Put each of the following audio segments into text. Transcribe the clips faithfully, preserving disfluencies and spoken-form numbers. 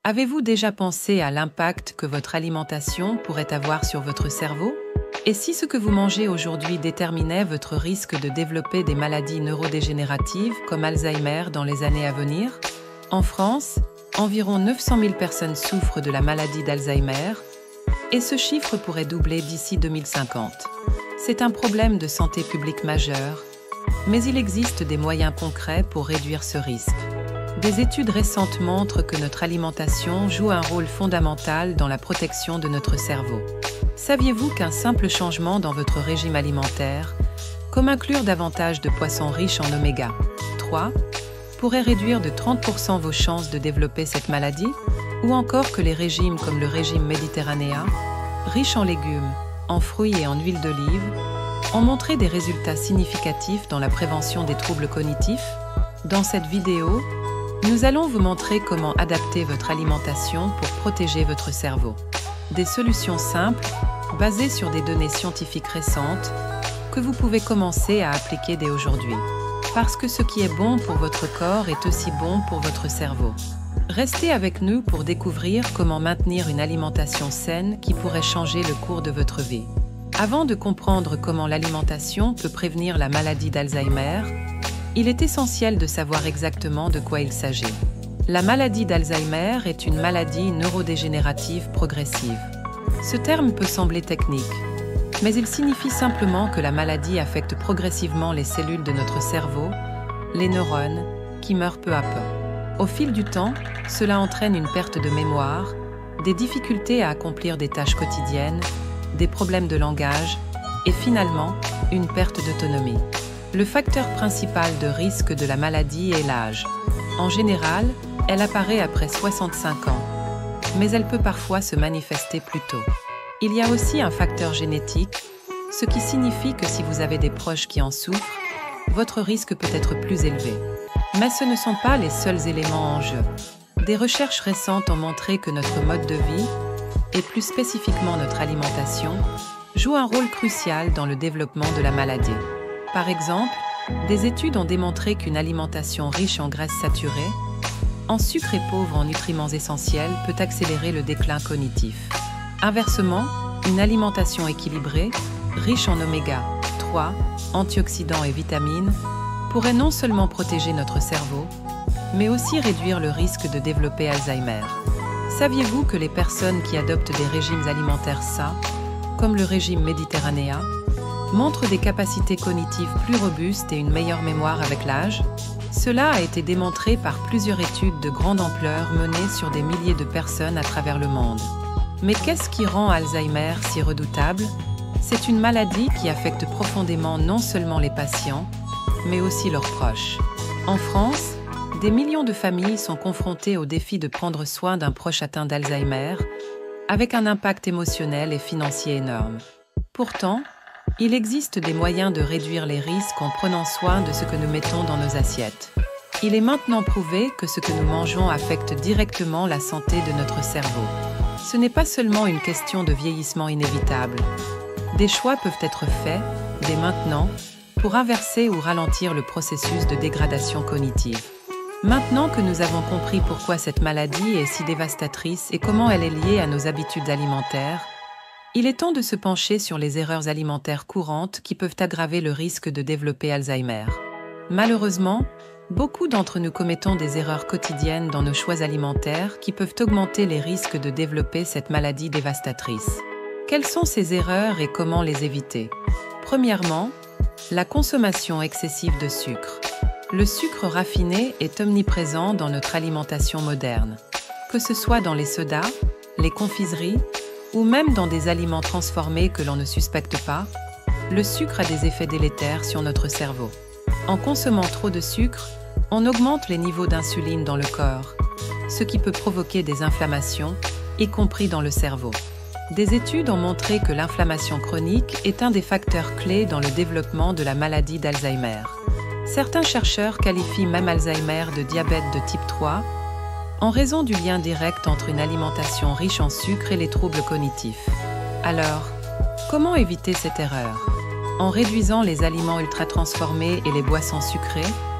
Avez-vous déjà pensé à l'impact que votre alimentation pourrait avoir sur votre cerveau? Et si ce que vous mangez aujourd'hui déterminait votre risque de développer des maladies neurodégénératives comme Alzheimer dans les années à venir? En France, environ neuf cent mille personnes souffrent de la maladie d'Alzheimer et ce chiffre pourrait doubler d'ici deux mille cinquante. C'est un problème de santé publique majeur, mais il existe des moyens concrets pour réduire ce risque. Des études récentes montrent que notre alimentation joue un rôle fondamental dans la protection de notre cerveau. Saviez-vous qu'un simple changement dans votre régime alimentaire, comme inclure davantage de poissons riches en oméga trois, pourrait réduire de trente pour cent vos chances de développer cette maladie? Ou encore que les régimes comme le régime méditerranéen, riche en légumes, en fruits et en huile d'olive, ont montré des résultats significatifs dans la prévention des troubles cognitifs? Dans cette vidéo, nous allons vous montrer comment adapter votre alimentation pour protéger votre cerveau. Des solutions simples, basées sur des données scientifiques récentes, que vous pouvez commencer à appliquer dès aujourd'hui. Parce que ce qui est bon pour votre corps est aussi bon pour votre cerveau. Restez avec nous pour découvrir comment maintenir une alimentation saine qui pourrait changer le cours de votre vie. Avant de comprendre comment l'alimentation peut prévenir la maladie d'Alzheimer, il est essentiel de savoir exactement de quoi il s'agit. La maladie d'Alzheimer est une maladie neurodégénérative progressive. Ce terme peut sembler technique, mais il signifie simplement que la maladie affecte progressivement les cellules de notre cerveau, les neurones, qui meurent peu à peu. Au fil du temps, cela entraîne une perte de mémoire, des difficultés à accomplir des tâches quotidiennes, des problèmes de langage et finalement, une perte d'autonomie. Le facteur principal de risque de la maladie est l'âge. En général, elle apparaît après soixante-cinq ans, mais elle peut parfois se manifester plus tôt. Il y a aussi un facteur génétique, ce qui signifie que si vous avez des proches qui en souffrent, votre risque peut être plus élevé. Mais ce ne sont pas les seuls éléments en jeu. Des recherches récentes ont montré que notre mode de vie, et plus spécifiquement notre alimentation, joue un rôle crucial dans le développement de la maladie. Par exemple, des études ont démontré qu'une alimentation riche en graisses saturées, en sucre et pauvre en nutriments essentiels peut accélérer le déclin cognitif. Inversement, une alimentation équilibrée, riche en oméga trois, antioxydants et vitamines, pourrait non seulement protéger notre cerveau, mais aussi réduire le risque de développer Alzheimer. Saviez-vous que les personnes qui adoptent des régimes alimentaires sains, comme le régime méditerranéen, montrent des capacités cognitives plus robustes et une meilleure mémoire avec l'âge? Cela a été démontré par plusieurs études de grande ampleur menées sur des milliers de personnes à travers le monde. Mais qu'est-ce qui rend Alzheimer si redoutable? C'est une maladie qui affecte profondément non seulement les patients, mais aussi leurs proches. En France, des millions de familles sont confrontées au défi de prendre soin d'un proche atteint d'Alzheimer, avec un impact émotionnel et financier énorme. Pourtant, il existe des moyens de réduire les risques en prenant soin de ce que nous mettons dans nos assiettes. Il est maintenant prouvé que ce que nous mangeons affecte directement la santé de notre cerveau. Ce n'est pas seulement une question de vieillissement inévitable. Des choix peuvent être faits, dès maintenant, pour inverser ou ralentir le processus de dégradation cognitive. Maintenant que nous avons compris pourquoi cette maladie est si dévastatrice et comment elle est liée à nos habitudes alimentaires, il est temps de se pencher sur les erreurs alimentaires courantes qui peuvent aggraver le risque de développer Alzheimer. Malheureusement, beaucoup d'entre nous commettons des erreurs quotidiennes dans nos choix alimentaires qui peuvent augmenter les risques de développer cette maladie dévastatrice. Quelles sont ces erreurs et comment les éviter? Premièrement, la consommation excessive de sucre. Le sucre raffiné est omniprésent dans notre alimentation moderne. Que ce soit dans les sodas, les confiseries, ou même dans des aliments transformés que l'on ne suspecte pas, le sucre a des effets délétères sur notre cerveau. En consommant trop de sucre, on augmente les niveaux d'insuline dans le corps, ce qui peut provoquer des inflammations, y compris dans le cerveau. Des études ont montré que l'inflammation chronique est un des facteurs clés dans le développement de la maladie d'Alzheimer. Certains chercheurs qualifient même Alzheimer de diabète de type trois, en raison du lien direct entre une alimentation riche en sucre et les troubles cognitifs. Alors, comment éviter cette erreur? En réduisant les aliments ultra-transformés et les boissons sucrées,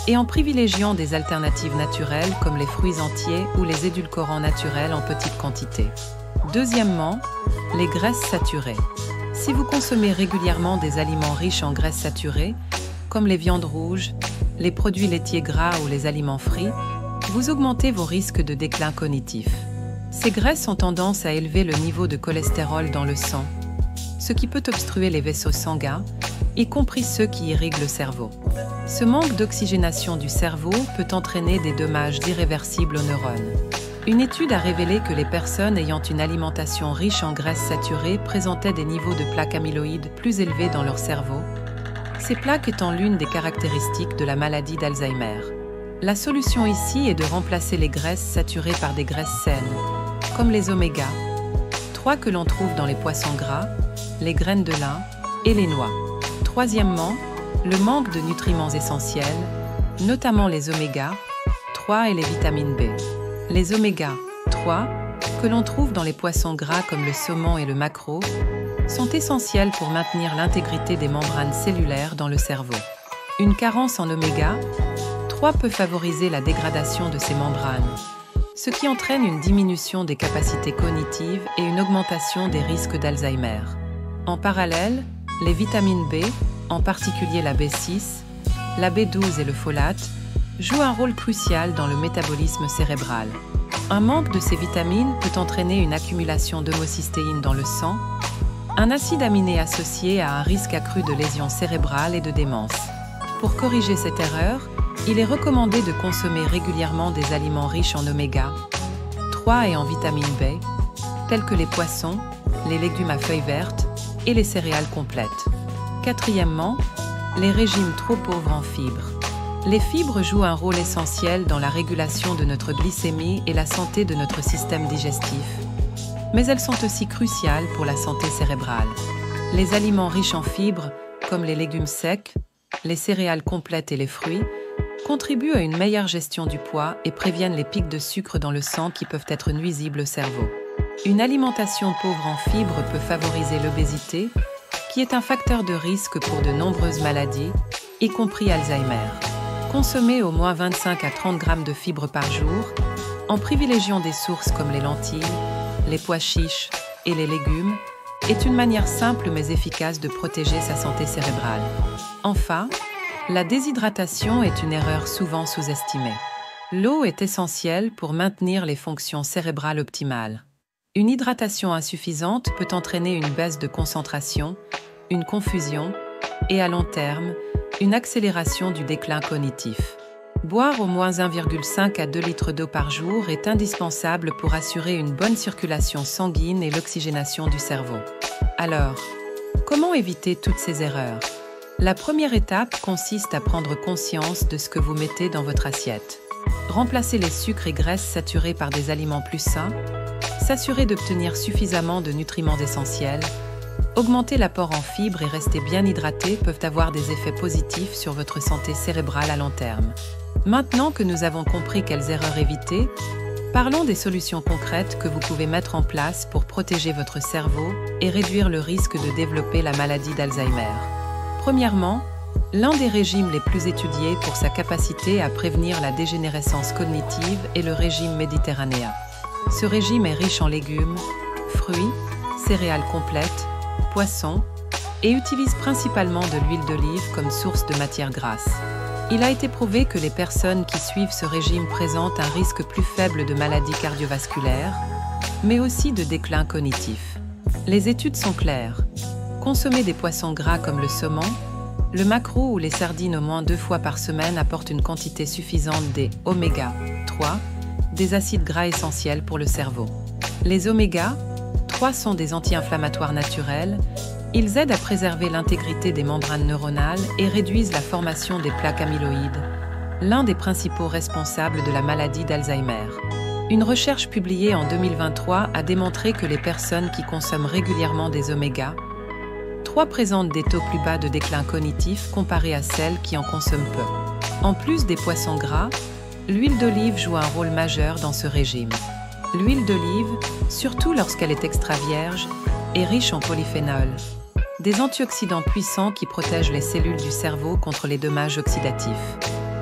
et en privilégiant des alternatives naturelles comme les fruits entiers ou les édulcorants naturels en petite quantité. Deuxièmement, les graisses saturées. Si vous consommez régulièrement des aliments riches en graisses saturées, comme les viandes rouges, les produits laitiers gras ou les aliments frits, vous augmentez vos risques de déclin cognitif. Ces graisses ont tendance à élever le niveau de cholestérol dans le sang, ce qui peut obstruer les vaisseaux sanguins, y compris ceux qui irriguent le cerveau. Ce manque d'oxygénation du cerveau peut entraîner des dommages irréversibles aux neurones. Une étude a révélé que les personnes ayant une alimentation riche en graisses saturées présentaient des niveaux de plaques amyloïdes plus élevés dans leur cerveau, ces plaques étant l'une des caractéristiques de la maladie d'Alzheimer. La solution ici est de remplacer les graisses saturées par des graisses saines, comme les oméga trois que l'on trouve dans les poissons gras, les graines de lin et les noix. Troisièmement, le manque de nutriments essentiels, notamment les oméga trois et les vitamines B. Les oméga trois, que l'on trouve dans les poissons gras comme le saumon et le maquereau, sont essentiels pour maintenir l'intégrité des membranes cellulaires dans le cerveau. Une carence en oméga trois peut favoriser la dégradation de ces membranes, ce qui entraîne une diminution des capacités cognitives et une augmentation des risques d'Alzheimer. En parallèle, les vitamines B, en particulier la B six, la B douze et le folate, jouent un rôle crucial dans le métabolisme cérébral. Un manque de ces vitamines peut entraîner une accumulation d'homocystéine dans le sang, un acide aminé associé à un risque accru de lésions cérébrales et de démence. Pour corriger cette erreur, il est recommandé de consommer régulièrement des aliments riches en oméga trois et en vitamine B, tels que les poissons, les légumes à feuilles vertes et les céréales complètes. Quatrièmement, les régimes trop pauvres en fibres. Les fibres jouent un rôle essentiel dans la régulation de notre glycémie et la santé de notre système digestif, mais elles sont aussi cruciales pour la santé cérébrale. Les aliments riches en fibres, comme les légumes secs, les céréales complètes et les fruits, contribuent à une meilleure gestion du poids et préviennent les pics de sucre dans le sang qui peuvent être nuisibles au cerveau. Une alimentation pauvre en fibres peut favoriser l'obésité, qui est un facteur de risque pour de nombreuses maladies, y compris Alzheimer. Consommer au moins vingt-cinq à trente grammes de fibres par jour, en privilégiant des sources comme les lentilles, les pois chiches et les légumes, est une manière simple mais efficace de protéger sa santé cérébrale. Enfin, la déshydratation est une erreur souvent sous-estimée. L'eau est essentielle pour maintenir les fonctions cérébrales optimales. Une hydratation insuffisante peut entraîner une baisse de concentration, une confusion et, à long terme, une accélération du déclin cognitif. Boire au moins un virgule cinq à deux litres d'eau par jour est indispensable pour assurer une bonne circulation sanguine et l'oxygénation du cerveau. Alors, comment éviter toutes ces erreurs? La première étape consiste à prendre conscience de ce que vous mettez dans votre assiette. Remplacer les sucres et graisses saturés par des aliments plus sains, s'assurer d'obtenir suffisamment de nutriments essentiels, augmenter l'apport en fibres et rester bien hydraté peuvent avoir des effets positifs sur votre santé cérébrale à long terme. Maintenant que nous avons compris quelles erreurs éviter, parlons des solutions concrètes que vous pouvez mettre en place pour protéger votre cerveau et réduire le risque de développer la maladie d'Alzheimer. Premièrement, l'un des régimes les plus étudiés pour sa capacité à prévenir la dégénérescence cognitive est le régime méditerranéen. Ce régime est riche en légumes, fruits, céréales complètes, poissons et utilise principalement de l'huile d'olive comme source de matière grasse. Il a été prouvé que les personnes qui suivent ce régime présentent un risque plus faible de maladies cardiovasculaires, mais aussi de déclin cognitif. Les études sont claires. Consommer des poissons gras comme le saumon, le maquereau ou les sardines au moins deux fois par semaine apporte une quantité suffisante des oméga trois, des acides gras essentiels pour le cerveau. Les oméga trois sont des anti-inflammatoires naturels. Ils aident à préserver l'intégrité des membranes neuronales et réduisent la formation des plaques amyloïdes, l'un des principaux responsables de la maladie d'Alzheimer. Une recherche publiée en deux mille vingt-trois a démontré que les personnes qui consomment régulièrement des oméga trois présentent des taux plus bas de déclin cognitif comparés à celles qui en consomment peu. En plus des poissons gras, l'huile d'olive joue un rôle majeur dans ce régime. L'huile d'olive, surtout lorsqu'elle est extra vierge, est riche en polyphénols, des antioxydants puissants qui protègent les cellules du cerveau contre les dommages oxydatifs.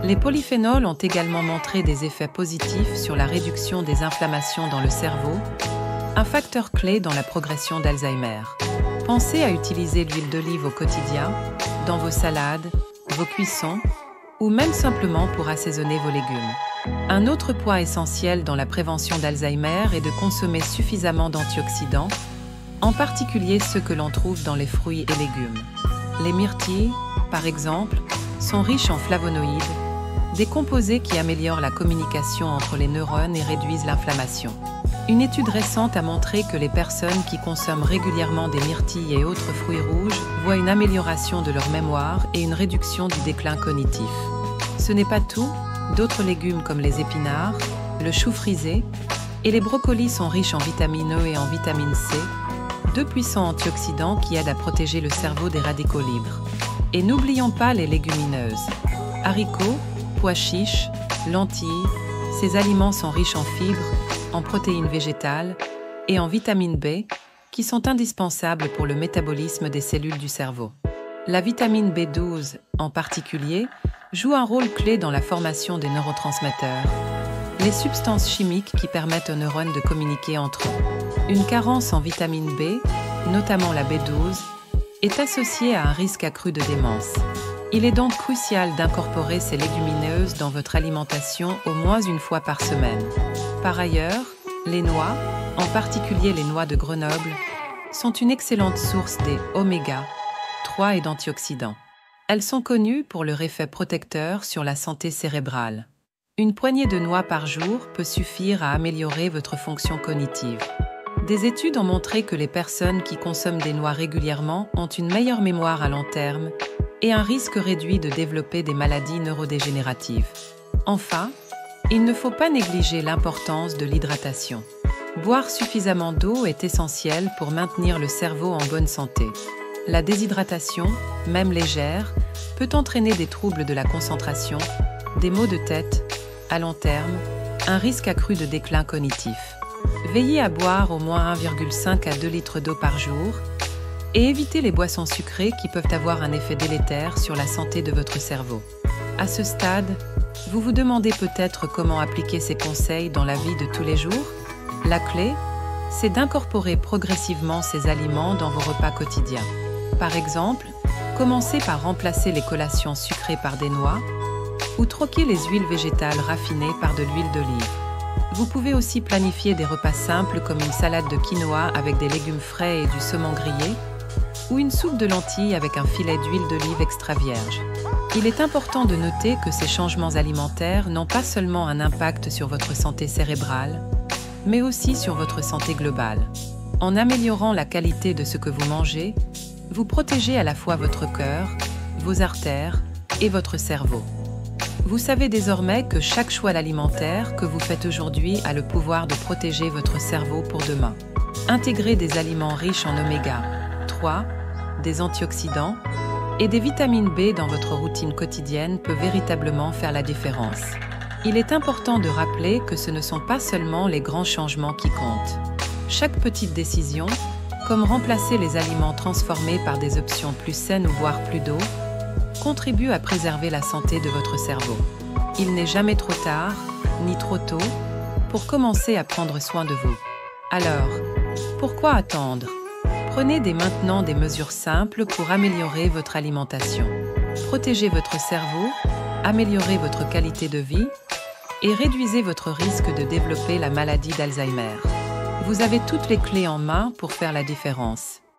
Les polyphénols ont également montré des effets positifs sur la réduction des inflammations dans le cerveau, un facteur clé dans la progression d'Alzheimer. Pensez à utiliser l'huile d'olive au quotidien, dans vos salades, vos cuissons, ou même simplement pour assaisonner vos légumes. Un autre point essentiel dans la prévention d'Alzheimer est de consommer suffisamment d'antioxydants, en particulier ceux que l'on trouve dans les fruits et légumes. Les myrtilles, par exemple, sont riches en flavonoïdes, des composés qui améliorent la communication entre les neurones et réduisent l'inflammation. Une étude récente a montré que les personnes qui consomment régulièrement des myrtilles et autres fruits rouges voient une amélioration de leur mémoire et une réduction du déclin cognitif. Ce n'est pas tout, d'autres légumes comme les épinards, le chou frisé et les brocolis sont riches en vitamine E et en vitamine C, deux puissants antioxydants qui aident à protéger le cerveau des radicaux libres. Et n'oublions pas les légumineuses. Haricots, pois chiches, lentilles, ces aliments sont riches en fibres, en protéines végétales et en vitamine B, qui sont indispensables pour le métabolisme des cellules du cerveau. La vitamine B douze, en particulier, joue un rôle clé dans la formation des neurotransmetteurs, les substances chimiques qui permettent aux neurones de communiquer entre eux. Une carence en vitamine B, notamment la B douze, est associée à un risque accru de démence. Il est donc crucial d'incorporer ces légumineuses dans votre alimentation au moins une fois par semaine. Par ailleurs, les noix, en particulier les noix de Grenoble, sont une excellente source des oméga trois et d'antioxydants. Elles sont connues pour leur effet protecteur sur la santé cérébrale. Une poignée de noix par jour peut suffire à améliorer votre fonction cognitive. Des études ont montré que les personnes qui consomment des noix régulièrement ont une meilleure mémoire à long terme et un risque réduit de développer des maladies neurodégénératives. Enfin, il ne faut pas négliger l'importance de l'hydratation. Boire suffisamment d'eau est essentiel pour maintenir le cerveau en bonne santé. La déshydratation, même légère, peut entraîner des troubles de la concentration, des maux de tête, à long terme, un risque accru de déclin cognitif. Veillez à boire au moins un virgule cinq à deux litres d'eau par jour et évitez les boissons sucrées qui peuvent avoir un effet délétère sur la santé de votre cerveau. À ce stade, vous vous demandez peut-être comment appliquer ces conseils dans la vie de tous les jours? La clé, c'est d'incorporer progressivement ces aliments dans vos repas quotidiens. Par exemple, commencez par remplacer les collations sucrées par des noix ou troquer les huiles végétales raffinées par de l'huile d'olive. Vous pouvez aussi planifier des repas simples comme une salade de quinoa avec des légumes frais et du saumon grillé ou une soupe de lentilles avec un filet d'huile d'olive extra vierge. Il est important de noter que ces changements alimentaires n'ont pas seulement un impact sur votre santé cérébrale, mais aussi sur votre santé globale. En améliorant la qualité de ce que vous mangez, vous protégez à la fois votre cœur, vos artères et votre cerveau. Vous savez désormais que chaque choix alimentaire que vous faites aujourd'hui a le pouvoir de protéger votre cerveau pour demain. Intégrer des aliments riches en oméga trois, des antioxydants et des vitamines B dans votre routine quotidienne peut véritablement faire la différence. Il est important de rappeler que ce ne sont pas seulement les grands changements qui comptent. Chaque petite décision, comme remplacer les aliments transformés par des options plus saines ou boire plus d'eau, contribue à préserver la santé de votre cerveau. Il n'est jamais trop tard, ni trop tôt, pour commencer à prendre soin de vous. Alors, pourquoi attendre? Prenez dès maintenant des mesures simples pour améliorer votre alimentation. Protégez votre cerveau, améliorez votre qualité de vie et réduisez votre risque de développer la maladie d'Alzheimer. Vous avez toutes les clés en main pour faire la différence.